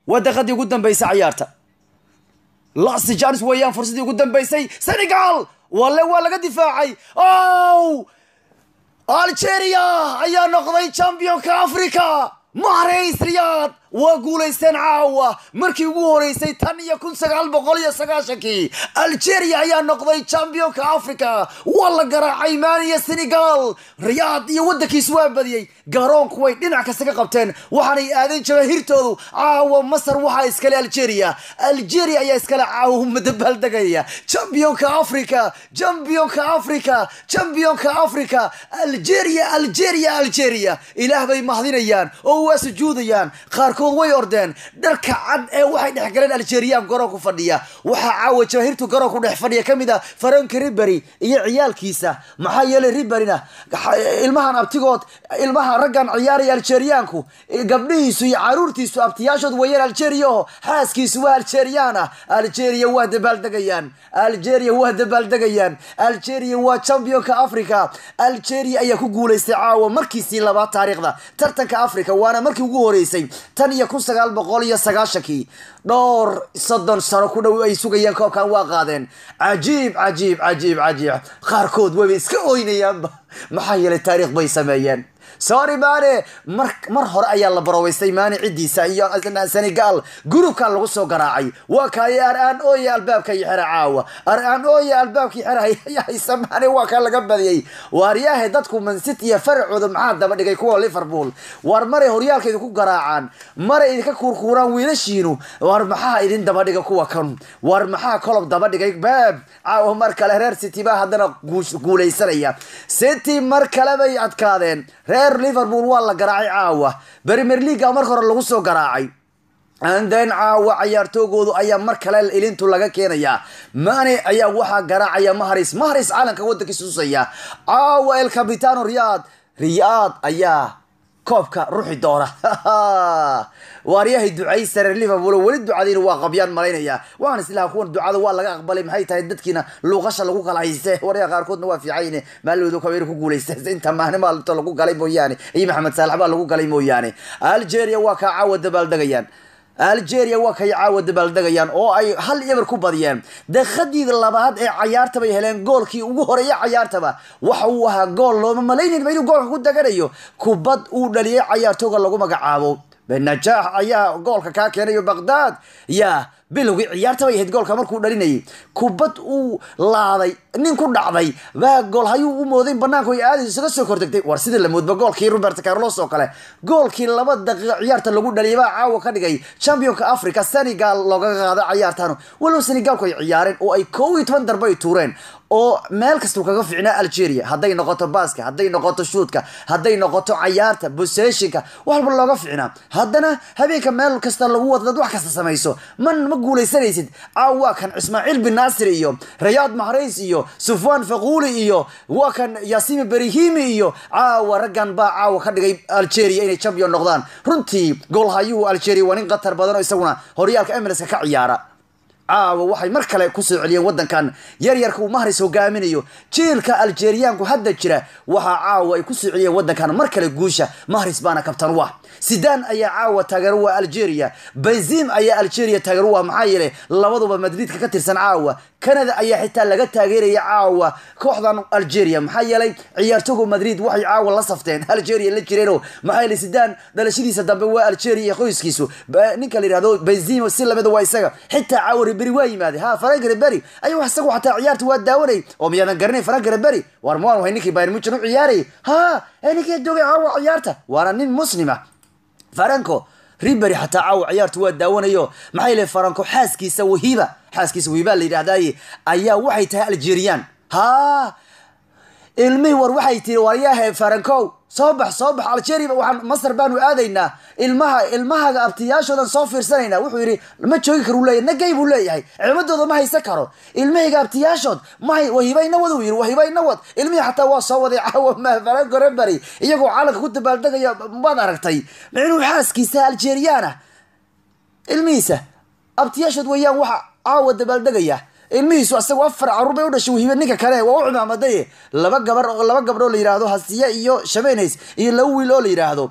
ودقدي قدام بيس عيارته لاست جانس ويان فرصتي قدام بيسي سنغال ولا قد دفاعي أو الجيريا أيا نقضي تشامبيون كأفريقيا محريس رياض وقوليستين عاوة مركي ووريسي تانية كن سقال بقولية سقاشكي الجيريا أيا نقضي تشامبيون كأفريقيا والله قرا عيمانية سنغال رياض يودك يسواب بدي قارون كويت ننعك سقا قبتين وحاني آذين جماهيرتو عاوة مصر وحا إسكالي الجيريا أيا إسكالي عاوة مدبال دقايا تشامبيون كأفريقيا تشامبيون كأفريقيا الجيريا إله بي مهدين أيان هو سجود أيان qaarkood way ordeen dharka cad ee waxay dhex galeen Algeria garoonka fadhiya waxa caawa jahirtu garoonka dhex fadhiya kamida Frank Ribery iyo ciyaalkiisa maxaa yeelay Riberyna ilmahan abtigood ilmaha raggan ciyaaraya Algeriaanku gabdhihiisu iyo caruurtiisu abtiyaashood wayeen Algeria xaaskiisu waa Algeriana Algeria waa dabaaldegayaan Algeria waa championka Afrika Algeria ayaa ku guuleystay caawa markiisii labaad taariikhda tartanka Afrika waana markii ugu horeysay tan iyo 1990 دور صدن سركونا ويسوقيان كوكان واقادين عجيب خاركود وبيسك اوينيان محايل التاريخ بيسميان سوري ماني مر هور ايا لا برويستay maani cidiisa iyo Senegal group kan lagu soo garaacay waa kay araan oo yaal baabka yixira caawa araan oo yaal baabka yixira ay samaani waa kan laga badiyay waaryahay dadku Man City iyo farcooda maxaa daba dhigay kuwa Liverpool war maray horyaalkeedu ku garaacaan maray idinka kurkuraan wiilashiinu war maxaa idin daba dhigay kuwa kan war maxaa kolob daba dhigay baab caawa mar kale reer City ba hadana guuleysanaya City mar kale bay adkaadeen Liverpool wala garaacay caawa Premier League mar hore lagu soo garaacay and then caawa ciyaartooyoodu ayaa mar kale ilintu laga keenaya Mane ayaa waxa garaacaya Mahrez caalanka wadankiisa usaya caawa El Capitano Riyad ayaa koobka ruuxi doona waaryahay ducaysan Liverpool wali ducadina waa qabyaan maleynaya waan islaa kuwan ducada waa laga aqbalay maxay tahay dadkiina luuqasha lagu kala haystay waryaa qaarkoodna waa fiicayne maaloodu kabeer ku guuleystay inta maahnimaad lagu galay mooyaane iyo Maxamed Saalax baa lagu galay mooyaane Algeria waa ka caawa dabaaldegayaan Algeria waa kay caawa dabaaldegayaan oo ay hal eber ku badiyeen daqiiqadii labaad ee ciyaarta bay heleen goolkii ugu horeeyay ciyaartaba waxa uu ahaa gool looma maleynin inuu goolka ku daganayo kubad uu dhaliyay ciyaartooyga lagu magacaabo بنجاح ayaa goolka ka keenay Baghdad ya bilowgii ciyaarta way ahayd goolka markuu dhalinayay kubad uu laaday nin ku dhacday waa gool hayuu u mooday banaanka ay aad isaga soo kordhigtay war sida la moodba goolkii Roberto Carlos oo kale goolkii 2 daqiiqo ciyaarta lagu dhaliyay baa caawa ka dhigay championka Afrika Senegal looga qaaday ciyaartan walow Senegal ku ciyaareen oo ay 12 darbo ay tuureen oo meel kasta kaga fiicnaa Algeria haday noqoto baaska haday noqoto shoot-ka haday noqoto ciyaarta possession-ka walba looga fiicnaa hadana habeenka meel kasta lagu wada wax kasta sameeyso ma guuleysanaysid caawa kan Ismaaciil bin Nasir iyo Riyad Mahrez iyo Sufwan Faquli iyo waa kan Yasin Brahimi iyo caawa ragan baa caawa ka dhigay Algeria inay champion noqdaan runtii gool hayuu Algeria waa nin qatar badan oo isaguna horyaalka MLS ka ciyaara caawa waxay mar kale ku soo celiyeen wadankan yaryarka uu Mahrez hogaaminayo jiilka Algeriaanku hadda jira waxa caawa ay ku soo celiyeen wadankan mar kale guusha Mahrez baana kabtan waa Zidane ayaa caawa taageero waa Algeria Benzema ayaa Algeria taageero waa maxaa yeelay labaduba Madrid ka tirsan caawa Canada ayaa xitaa laga taageeraya caawa kooxdan Algeria maxaa yeelay ciyaartooyga Madrid waxay caawa la safteen Algeria la jireeno maxaa yeelay Zidane dhalashadiisa dambe waa Algeria qoyskiisu ninka la yiraahdo Benzema si lamida waa isaga xitaa caawa Ribery waa yimaade Frank Ribery ay wax isagu xataa ciyaartu waa daawanay oo miyadan garanay Frank Ribery war maan way ninkii Bayern Munich u ciyaaray ninkii doogay caawa ciyaarta waana nin muslima Franco Ribery hatta caaw ciyaartu waa daawanayo maxay leeyahay Franco xaaskiisa wahiba la yiraahday ayaa waxay tahay Algerian ilmi war waxay tiri waryahay Franco soo bax Algeria waxaan Masar baanu aadaynaa ilmaha abtiyaashoodan soo fiirsanayna wuxuu yiri ma joogi karo leeyahay nagay buu leeyahay ciimadooda ma haysan karo ilmahiga abtiyaashood ma wahibayna wad ilmihi hatta waa soo waday caawa ma Franco Ribery iyagoo calanka ku dabaaldegaya baad aragtay inuu xaaskiisa Algeriana ilmihiisa abtiyaashood wayaan waxa caawa dabaaldegaya ilmihiisu asagoo afar caruur bay u dhashay wahiba ninka kale waa u cimaamaday laba gabdhood la yiraahdo Hasiya iyo Shabenays iyo laba wiil oo la yiraahdo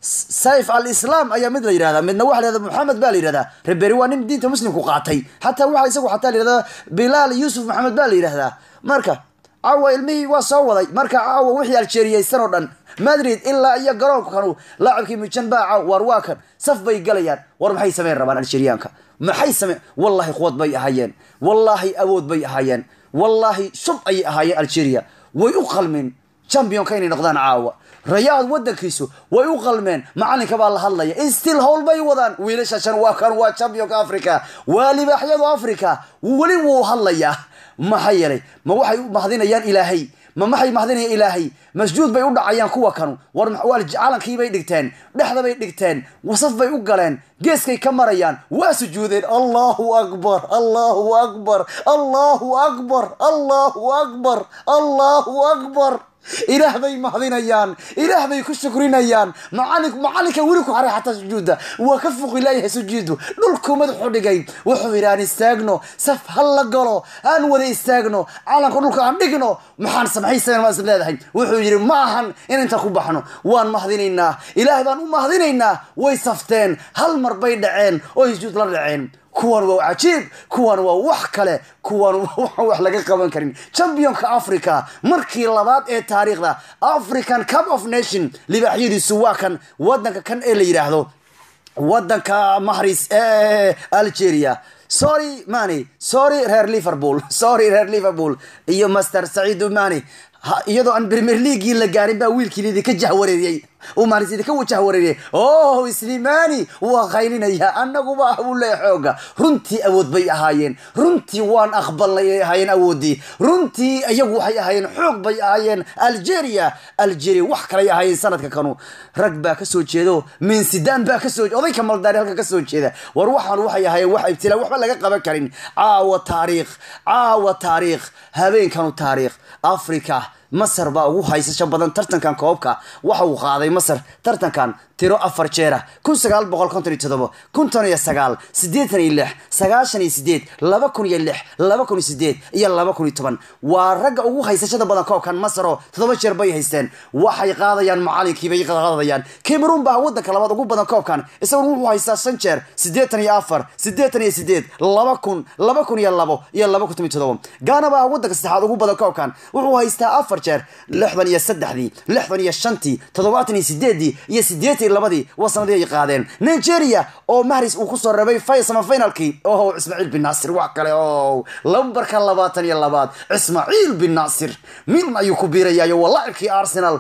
sayf al-islaam ayaa mid la yidhahdaa midna waxa la yidhahdaa maxamed baa la yidhahdaa reberi waa nin diinta muslimku qaatay xataa waxa isagu xataa la yidhahdaa bilaal yuusuf maxamed baa la yidhahdaa marka caawa ilmihii waa soo waday marka caawa wixii aljeeriyaysan oo dhan madrid ilaa iyo garoonkanu laacibkii mujan baa caaw war waa kan saf bay galayaan war maxay sameyn rabaan aljeeriyaanka maxay sameyn wallahi quwad bay ahaayeen wallahi awood bay ahaayeen wallahi shub ayay ahaayeen aljeeriya way u qalmeen championka inay noqdaan caawa rayaad wadankiisu way u qalmeen macalinka baa la hadlaya still howl bay wadaan wiilashashan waa kan waa championka africa waa libaaxyadu africa weli wuu hadlayaa maxay yeelay ma waxay u mahdinayaan ilaahay ma maxay mahdinayaan ilaahay masjuud bay u dhacayaan kuwa kanu war calankii bay dhigteen dhexda bay dhigteen wasaf bay u galeen geeskay ka marayaan waa sujuudeen allahu akbar allahu akbar allahu akbar allahu akbar allahu akbar ilaah bay mahdinayaan ilaah bay ku shukrinayaan macalinka weli ku haray xataa sujuuda waa ka fuqi leeyahay sujuudu dhulku madaxu dhigay wuxuu yidhi aan istaagno saf hal la galo aan wada istaagno calanka dhulka aan dhigno maxaan samaxaysan maas leedahay wuxuu yidhi ma ahan in inta ku baxno waan mahdinaynaa ilaahay baan u mahdinaynaa way safteen hal mar bay dhaceen oo sujuud la dhaceen kuwan waa cajiib kuwan waa wax kale kuwan wax laga qaban karin championka africa markii labaad ee taariikhda African Cup of Nation libaaxyadiisu waa kan wadanka kan ee la yiraahdo wadanka mahris ee Algeria sorry reer Liverpool iyo Master Said Mane iyadoo aan Premier League la gaarin baa wiilkii ka jahwareeyay ومارسيدي كو جهوريني سليماني وخايلينيا انغو با ابو لخوغا runtii awood bay ahaayeen runtii waan aqbalay ahaayeen awoodii runtii ayagu waxay ahaayeen xoog bay ahaayeen Algeria wax kale ahaayeen sanadka kanu rag baa ka soo jeedo min Sudan baa ka soo oday kamal daari halka ka soo jeeda war waxaan waxay ahaayeen wax ibtila waxba laga qaban karin caawa taariikh habeenkanu taariikh Afrika مصر با ugu haysasho badan tartankan koobka waxa uu qaaday Masar tartankan tiro 4 jeer 1957 1989 86 98 2006 2008 iyo 2010 waa ragga ugu haysashada badan koobkan Masar oo 7 jeer bay haysteen waxay qaadayaan macalinkii bay qaadayaan Cameroon baa wadanka labaad ugu badan koobkan isagu wuxuu haystaa 5 jeer 84 88 2000 2002 iyo 2017 Ghana baa wadanka saddexaad ugu badan koobkan wuxuu haystaa 4 jeer 63 65 78 iyo 82 wasanadii ay qaadeen Nigeria oo Mahrez uu ku soo rabay finalkii oo Ismaaciil bin Nasir wax kale oo lambarka 22 Ismaaciil bin Nasir min ayuu ku biirayay wallahi Arsenal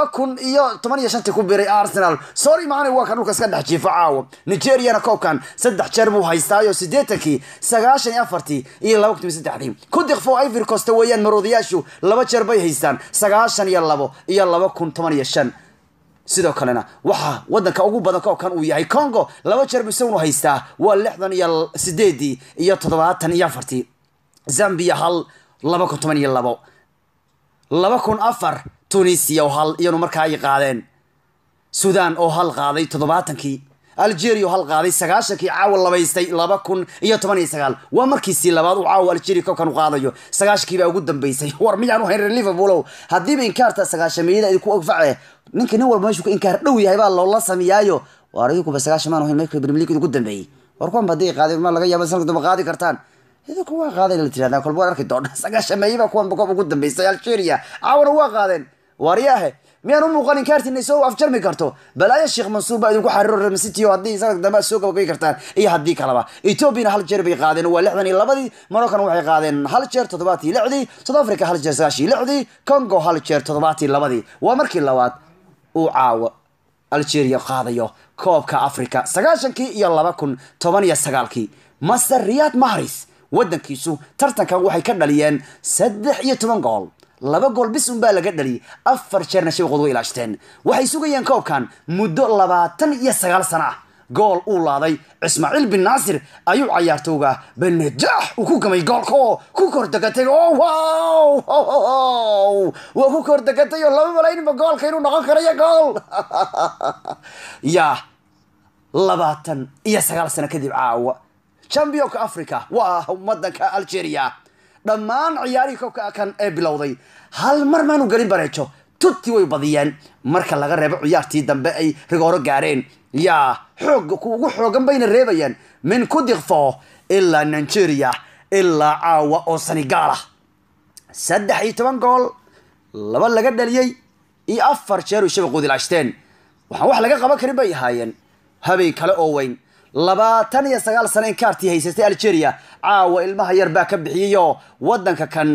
2018 ku biiray Arsenal sorry maana waa kan dhulka iska dhex jiifa caawa Nigeria koobkan 3 jeer buu haystaa 80 94 iyo 2003 ku diqfo Ivory Coast weeyaan maroodiyaashu 2 jeer bay haystaan 92 iyo 2015 sidoo kalena waxa wadanka ugu badan koobkan uu yahay Congo 2 jeer buu soo haystaa waa 68 iyo 74 Zambia hal 2012 2004 Tunisia hal iyana markaa ay qaadeen Sudan oo hal qaaday 70kii Algeria hal qaaday 90kii caawa labaystay 2019 waa markiisii labaad uu caawa Algeria koobkan u qaadayo 90kii baa ugu dambeysay war miyaan u hayr Liverpool hadii ba inkaarta 90meeyada ay ku ogfacay ninka walba meeshu ka inkaar dhow yahay baa loo la sameeyayo waarigu ku 90 maan oo markii Premier League ugu dambeeyay war kuwan badii qaaday ma laga yaabo sanadka daba qaadi kartaan idinku waa qaaday la tiraada kolba arkay doon 90meeyada kuwan koob ugu dambeysay Algeria caawna waa qaadeen wariyaha miyaan u muuqan inkaartina soo afjarmi karto balaya Sheikh Mansour baa idinku xariiro Real City oo hadii sanad dambe soo gabagay kartaan iyo hadii kalaba Ethiopia hal jeer bay qaadeen waa 62 Morocco waxay qaadeen hal jeer 76 South Africa hal jeer 96 Congo hal jeer 72 waa markii labaad uu caawa Algeria qaadayo koobka Afrika 90kii iyo 2019kii Master Riyad Mahrez wadankiisu tartankan waxay ka dhaliyeen 13 gool 2 gool bis baa laga dhaliyay 4 jeerna shabaqoodu way ilaashteen waxay sugayeen koobkan muddo 29 sano ah gool uu laaday Ismaaciil bin Nasir ayuu ciyaartooga Benajax uu ku gamay goolko ku kordagatay wow waa ku kordagatay 2 malayn ba goolka inuu noqon karayo gool ya 29 sano kadib caawa championka Africa waa wadanka Algeria dhammaan ciyaarihii koobka kan ee bilowday hal mar maanu galin bareejo tutti way badiyeen marka laga reebo ciyaartii dambe ay rigooro gaareen yaa xoog ugu xoogan bayna reebayaan min kudiqfo ilaa Nigeria ilaa caawa oo Senegal 13 gool laba laga dhaliyay iyo 4 jeer oo shabaqoodi laashteen waxaan wax laga qaban karin bay ahaayeen habeen kale oo weyn 29 sano in kaartii haysatay Algeria caawa ilmaha yar baa ka bixiyo wadanka kan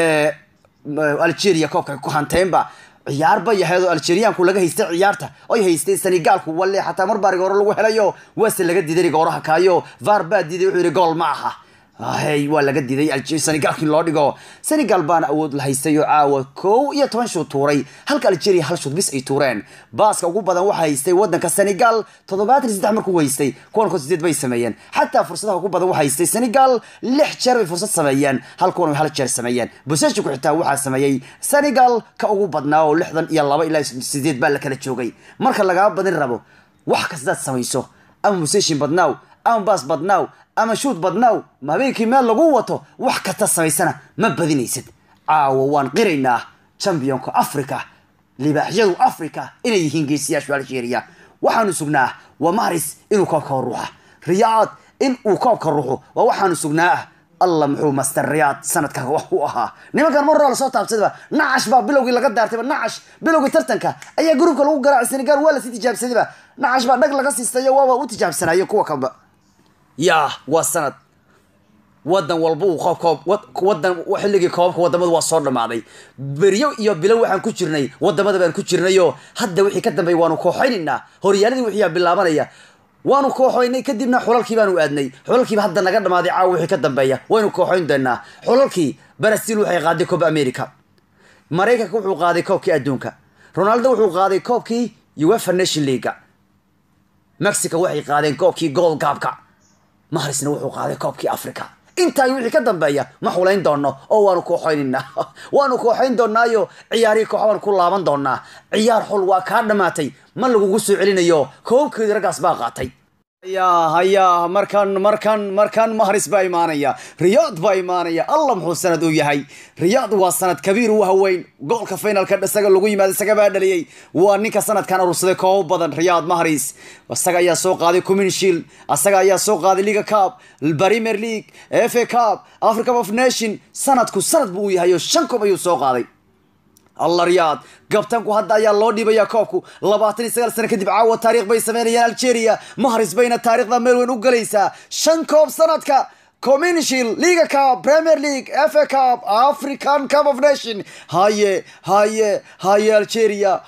Algeria koobka ku hanteynba ciyaar ba yahay Algerianku laga haystay ciyaarta ay haystay Senegalku wali xataa mar baariga hore lagu helayo waase laga diiday gooraha kaayo VAR baa diiday wuxuu yiri gool ma aha hay waa laga diiday Senegalkin loo dhigo Senegal baan awood la haystay oo caawa 12 shoot tuuray halka Algeria hal shoot bis ay tuureen baaska ugu badan waxa haystay wadanka Senegal 73 markuu haystay kuwan 8 bay sameeyeen xataa fursadaha ugu badan waxa haystay Senegal 6 jeer bay fursad sameeyeen halkoon hal jeer sameeyeen busashku xitaa waxa sameeyay Senegal ka ugu badnaa oo 62 ilaa 8 baa la kala joogay marka laga badin rabo wax kasta samayso ama busashin badnaaw ama baas badnaaw ama shoot badnaaw ma beekii meel lagu wato wax kasta samaysana ma badinaysid caawa waan qiraynaa championka Africa libaaxyadu Africa inay yihiin geesiyaasha Algeria waxaanu sugnaa waa Mahrez inuu koobka ruuxa Riyad in uu koobka ruuxo waa waxaanu sugnaa Allah muxuu master Riyad sanadka wax u ahaa nimankan mar la soo taabsadaba nacash baa bilowgii laga daartay nacash bilowgii tartanka ayaa gruubka lagu garaacay Senegal wala si tijaabsadaba nacash baa dhag laga siistayo waa u tijaabsanayo kuwa kaba يا وسند ودن walba uu wadan xilligii koobka wadamada waa soo dhamaaday bariyo iyo bilow waxaan ku jirnay wadamada baan ku jirnayo hadda wixii ka dambeeyay waanu kooxaynina horyaaladii wixii bilaabanaya waanu kooxaynay kadibna xulalkii baanu aadnay xulalkii hadda naga dhamaaday caaw wixii ka dambeeya waanu kooxayn doonaa xulalkii Brazil waxay qaaday Copa America Mareykanka wuxuu qaaday koobkii adduunka Ronaldo wuxuu qaaday koobkii UEFA Nation League Mexico waxay qaadeen koobkii Gold Cup-ka Mahrezna wuxuu qaaday koobkii Afrika inta ay wixii ka dambeeya ma xulayn doono oo waanu kooxayn doonaayo ciyaari kooxan ku laaban doonaa ciyaar xul waa ka dhamaatay ma lagu soo celinayo koobkii ragaas baa qaatay هيا مركان مهرس بايمانيا رياض بايمانيا الله محو سند وياهي رياض وسند كبير وهوين جول كفينال كان اسغا لوgu yimaado isaga baa dhaliyay waa ninka sanadkan urursaday koob badan Riyad Mahrez asaga ayaa soo qaaday Community Shield asaga ayaa soo qaaday Liga Cup Premier League FA Cup Africa Cup of Nations sanadku sanad buu yahay 5 koob ayuu soo qaaday الله رياض قبتنكو هدا يا لو ديبيا كوبكو 29 سنه كدب عاود تاريخ باي سمينيان الجيريا مهرس بين التاريخ ذا ميل وين وغليسا شن كوب سنتكا كومينيشيل ليغا كاب بريمير ليج اف اي كاب افريكان كاب اوف نيشن هاي الجيريا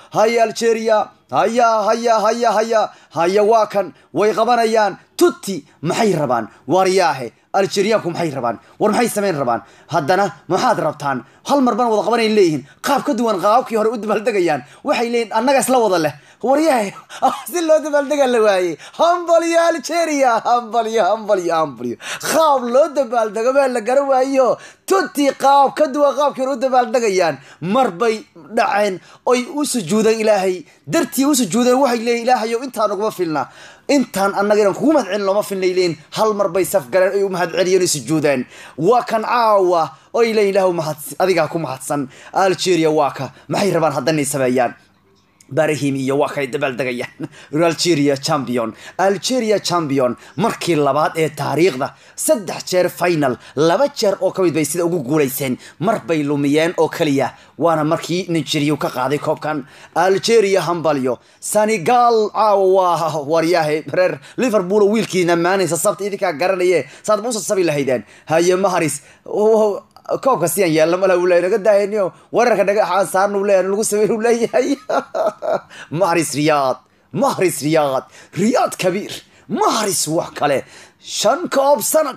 هيا واكن way qabanayaan tutti maxay rabaan wariyaahe Algeriaku maxay rabaan war maxay sameyn rabaan haddana maxaad rabtaan hal mar baan wada qabanay leeyihiin qaab ka duwan qaabkii hore u dabaldegayaan waxay leeyihiin annaga isla wada leh wariyaahe si loo dabaldega la waayay hambal ya Algeria hambal qaab loo dabaldega baa la garan waayo tutti qaab ka duwan qaabkii hore u dabaldegayaan mar bay dhaceen oy u sujuuday ilaahay dartii u sujuuday waxay leeyihiin ilaahayow intaan ugu filna intaan annaga ku madcin lama finayleen hal mar bay saf galeen ay u mahadceliyeen sujuudaan waa kan caawa oo ilaahay mahad adiga ku mahadsan Algeria waa ka maxay rabaan haddana sameeyaan barahim iyo waxay dabaldegayaan Algeria champion markii labaad ee taariikhda 3 jeer final 2 jeer oo kamid bay sida ugu guuleyseen mar bay lumiyeen oo kaliya waana markii Nigeria ka qaaday koobkan Algeria hambalyo Senegal wariyaahe reer Liverpool wiilkiina maanaysa sabti idinka garanayay saad muusa sabi lahaydeen haye Mahrez كوكا سيان يلا ملا ولا نقد داينيو ورك دغ حان سارن ولا لو سوير ولا يحيى Mahrez رياض كبير Mahrez وحكله شن كوب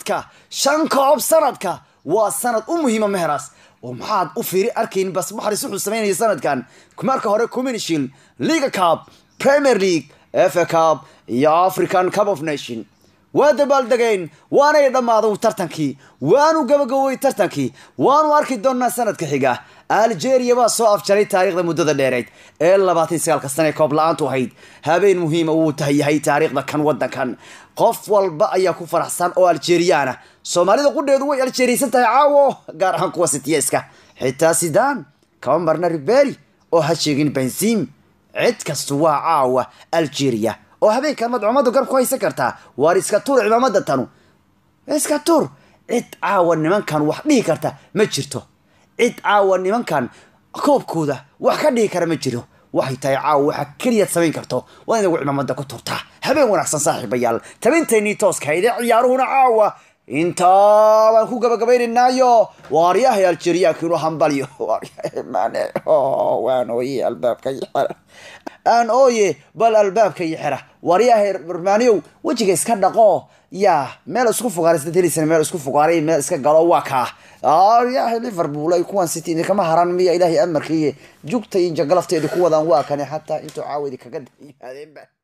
سندك وسند مهمه مهراس ومحاد وفيري اركين بس Mahrez وحو سمينay sanadkan marka hore Community Shield Liga Cup Premier League FA Cup iyo African Cup of Nations ودبالدغين وانا دمادو tartankii waanu gabagaboway tartankii waanu arki doonaa sanadka xiga Algeria baa soo afjaray taariikhda muddada dheereed ee 29 sano koob la'aantu ahayd habeen muhiim u tahay taariikhda kan wadankan qof walba ayaa ku faraxsan oo Algeriana Soomaalida qudheedu way Algeriisan tahay caawo gaar ahaan kuwa Citieska xitaa Zidane Kambarna Ribery oo ha sheegin Benzim cid kasta waa caawa Algeria oo habeenkan madcumadu garab ku haysan kartaa waar iska tuur ciidamada tanu iska tuur cid caawa nimankan wax dhigi karta ma jirto cid caawa nimankan koobkooda wax ka dhigi kara ma jiro waxay tahay caawa waxa kaliya samayn karto waa inaad ciidamada ku turtaa habeen wanaagsan saaxiibayaal tabinteeni tooska hayde ciyaaruhuna caawa inta baan ku gabagabaynaayo waaryaha Algeria kino hambalyo maane waan ooyee albaabka yixira aan ooyee bal albaabka yixira waaryaha Romaniyo wajiga iska dhaqo ya meel isku fuqaaraysta telisan meel isku fuqaaray meel iska galo waa ka waaryaha Liverpool ay kuwan City kama haran miya ilaahi amarkiye jugta in jagalafteedu ku wadaan waa kan hatta intuu caawidi kaga yimaadeen